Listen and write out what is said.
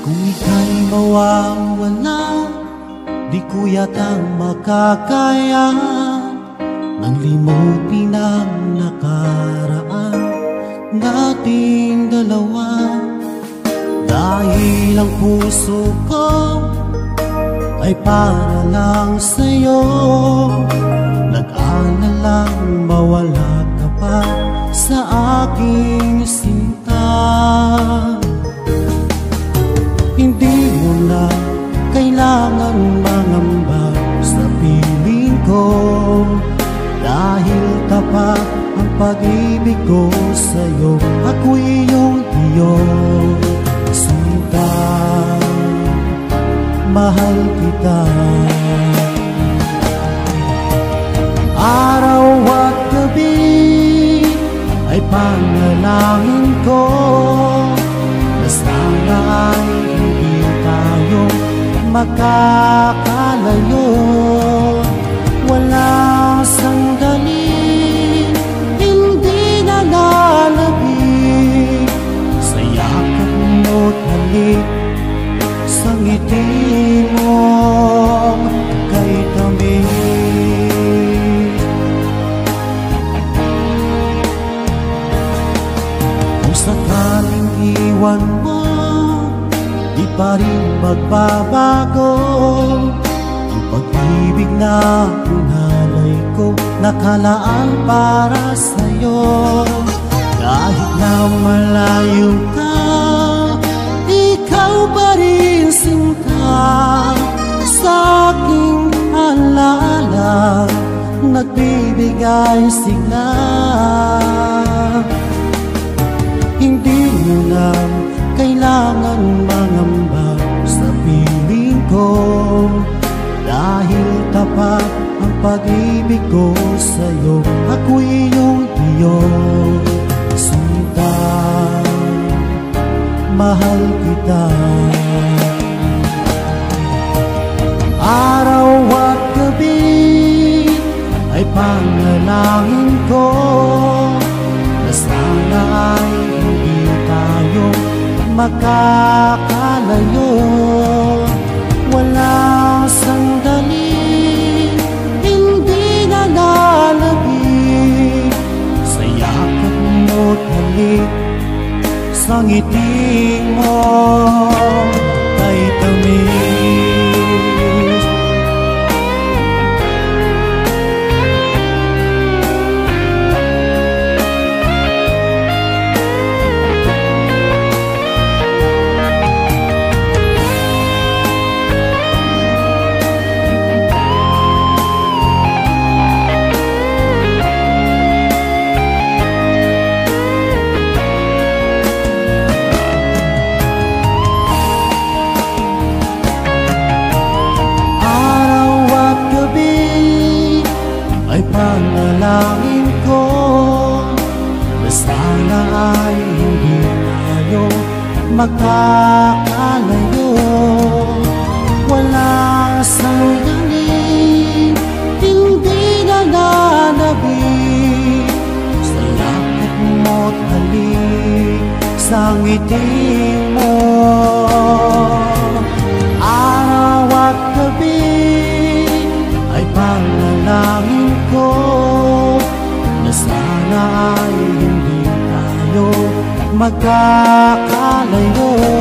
Kung ika'y mawawala, di ko yata makakaya nang limutin ang nakaraan nating dalawa. Dahil ang puso ko ay para lang sa'yo, nag-aalalang mawala ka pa sa aking sinta. Hindi mo na kailangan mangamba sa piling ko, dahil tapat ang pag-ibig ko sa'yo. Ako'y iyong iyong sinta, mahal kita. Araw at gabi ay panalangin ko na sana ay hindi tayo makakalayo. Walang sandali hindi nalalabig sa yakap mo't halik, sa ngiti mong kay tamis. Kung sakaling iwan mo, di pa rin magbabago ang pag-ibig na pinalay ko, nakalaan para sa'yo. Kahit na malayo ka, ikaw pa rin sinta, sa aking alaala nagbibigay sigla. Hindi mo na kailangan mangamba sa piling ko, dahil tapat ang pag-ibig ko sa'yo. Ako'y iyong sinta, mahal kita. Araw at gabi ay panalangin ko na sana ay hindi tayo makakalayo. Walang sandali hindi nalalabig sa yakap mo't halik, sa ngiti mo kay tamis. Panalangin ko na sana ay hindi tayo makakalayo. Wala sandali hindi nalalabig sa yakap mo't halik, sa ngiti mo. Araw at gabi ay panalangin ko na sana ay hindi tayo magkakalayo.